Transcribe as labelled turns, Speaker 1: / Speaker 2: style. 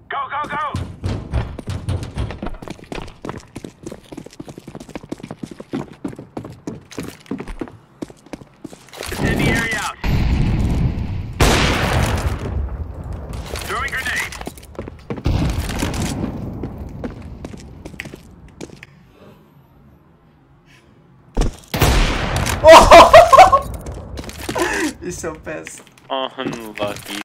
Speaker 1: Go, go, go! Incendiary out. Throwing grenade.
Speaker 2: He's so pissed.
Speaker 3: Unlucky.